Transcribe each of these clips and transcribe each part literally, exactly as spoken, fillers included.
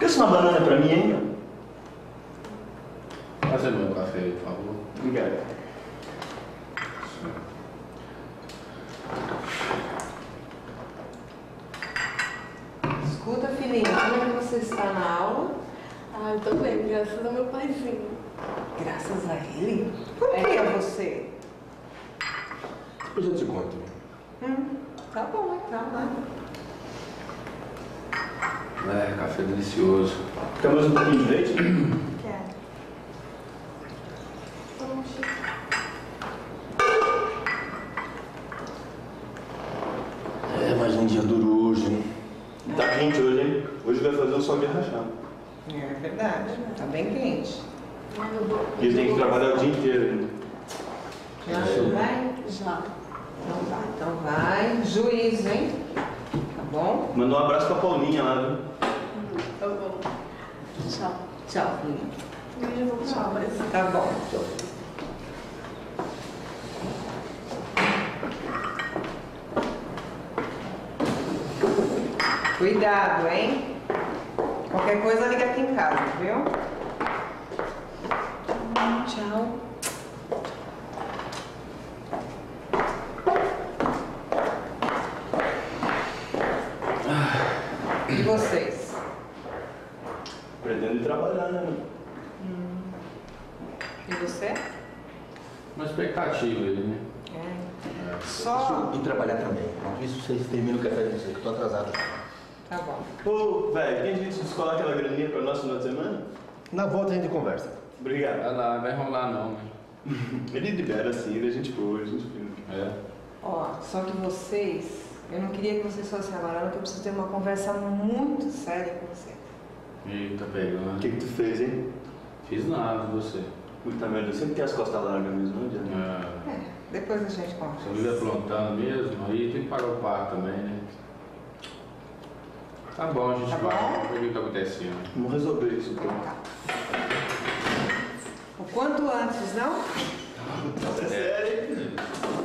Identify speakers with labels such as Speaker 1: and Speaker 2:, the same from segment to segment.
Speaker 1: Quer uma banana pra mim, hein?
Speaker 2: Fazer meu café aí, por favor.
Speaker 1: Obrigado.
Speaker 3: Escuta, filhinha, como é que você está na aula?
Speaker 4: Ah, eu tô bem, graças ao meu paizinho.
Speaker 3: Graças a ele? Por que
Speaker 4: É.
Speaker 3: a você?
Speaker 2: Depois eu te conto.
Speaker 3: Hum, tá bom, então, né?
Speaker 2: É, café delicioso.
Speaker 1: Quer mais um pouquinho de leite?
Speaker 4: Quero. Poxa.
Speaker 2: É, mais um dia duro hoje, hein?
Speaker 1: Tá quente hoje, hein? Hoje vai fazer o sol de rachar.
Speaker 3: É verdade, tá bem quente.
Speaker 4: Ai, eu vou.
Speaker 1: E ele tem que trabalhar o dia inteiro ainda.
Speaker 3: Já vai?
Speaker 4: Já.
Speaker 3: Então vai, então vai. Juízo, hein? Tá bom?
Speaker 1: Mandou um abraço pra Paulinha lá, viu?
Speaker 4: Tá bom. Tchau.
Speaker 3: Tchau, filhinha.
Speaker 4: Hoje eu vou pra aula, mas...
Speaker 3: Tá bom. Cuidado, hein? Qualquer coisa liga aqui em casa, viu? Tchau. E vocês?
Speaker 1: Pretendo ir trabalhar, né?
Speaker 3: Hum. E você?
Speaker 2: Uma expectativa aí, né?
Speaker 3: É.
Speaker 2: É.
Speaker 3: Só.
Speaker 5: E trabalhar também. Enquanto isso, vocês terminam o café de vocês, que eu tô atrasado.
Speaker 3: Tá bom.
Speaker 1: Pô, velho, quem a gente descolar aquela graninha pra nós no final de semana?
Speaker 5: Na volta a gente conversa.
Speaker 1: Obrigado.
Speaker 2: Vai lá, vai rolar não, né?
Speaker 1: Ele libera assim, ele é gente boa, a gente fina.
Speaker 2: É.
Speaker 3: Ó, só que vocês. Eu não queria que vocês fossem agora, não, que eu preciso ter uma conversa muito séria com você.
Speaker 2: Eita,
Speaker 1: O
Speaker 2: pegando.
Speaker 1: que que tu fez, hein?
Speaker 2: Fiz nada, você.
Speaker 1: Puta merda, eu sempre tenho as costas largas mesmo, não adianta.
Speaker 2: É.
Speaker 3: É, depois a gente conversa.
Speaker 2: Você vive aprontando mesmo, aí tem que pagar o par também, né? Tá bom, a gente
Speaker 3: Tá
Speaker 2: vai.
Speaker 3: bom?
Speaker 2: Vamos ver o que tá acontecendo.
Speaker 1: Vamos resolver isso, então.
Speaker 3: Tá. O quanto antes, não?
Speaker 1: É sério?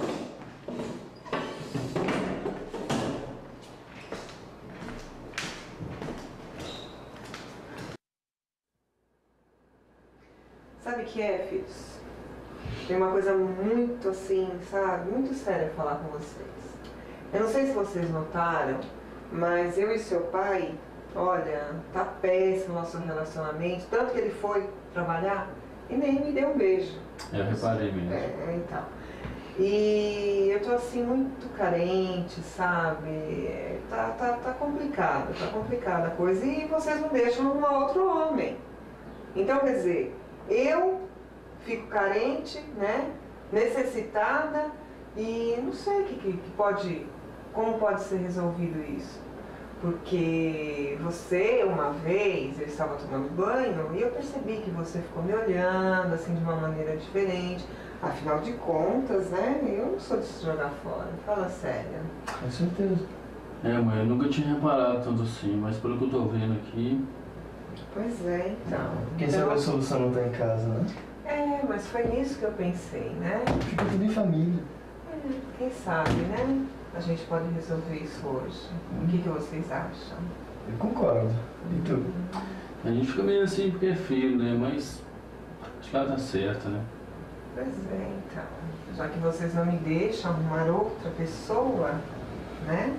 Speaker 3: Sabe o que é, filhos? Tem uma coisa muito assim, sabe? Muito séria falar com vocês. Eu não sei se vocês notaram, mas eu e seu pai, olha, tá péssimo o nosso relacionamento. Tanto que ele foi trabalhar e nem me deu um beijo.
Speaker 2: É, eu reparei mesmo.
Speaker 3: É, então. E eu tô assim muito carente, sabe? Tá, tá, tá complicado, tá complicada a coisa. E vocês não deixam um outro homem. Então, quer dizer, eu fico carente, né? Necessitada e não sei que, que, que pode, como pode ser resolvido isso. Porque você, uma vez, eu estava tomando banho e eu percebi que você ficou me olhando assim de uma maneira diferente. Afinal de contas, né? Eu não sou de se jogar fora. Fala sério.
Speaker 5: Com certeza.
Speaker 2: É, mãe, eu nunca tinha reparado tanto assim, mas pelo que eu tô vendo aqui.
Speaker 3: Pois é, então.
Speaker 5: Quem
Speaker 3: então,
Speaker 5: sabe a solução não tá em casa, né?
Speaker 3: É, mas foi nisso que eu pensei, né?
Speaker 5: Fica tudo em família.
Speaker 3: É, quem sabe, né? A gente pode resolver isso hoje. O que, que vocês acham?
Speaker 5: Eu concordo. E tu?
Speaker 2: A gente fica meio assim porque é filho, né? Mas acho que ela tá certa, né?
Speaker 3: Pois é, então. Já que vocês não me deixam arrumar outra pessoa, né?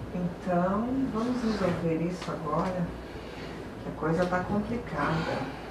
Speaker 3: Então, vamos resolver isso agora. Que a coisa tá complicada.